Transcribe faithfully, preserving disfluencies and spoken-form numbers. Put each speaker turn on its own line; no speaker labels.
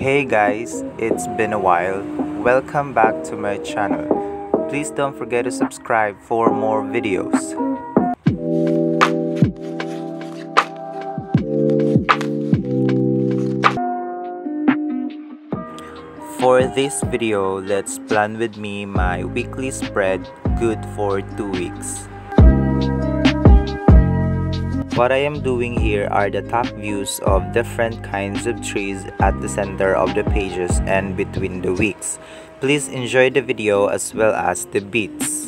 Hey guys, it's been a while. Welcome back to my channel. Please don't forget to subscribe for more videos. For this video, let's plan with me my weekly spread good for two weeks. What I am doing here are the top views of different kinds of trees at the center of the pages and between the weeks. Please enjoy the video as well as the beats.